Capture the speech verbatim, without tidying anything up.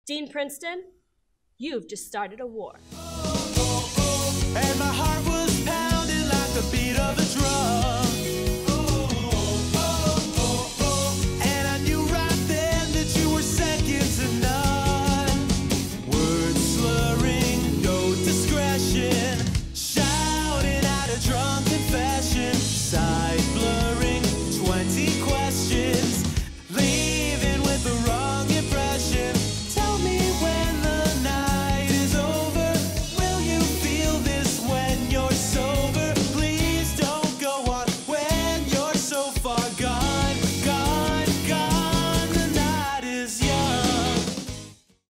Dean Princeton, you've just started a war. And my heart was pounding like the beat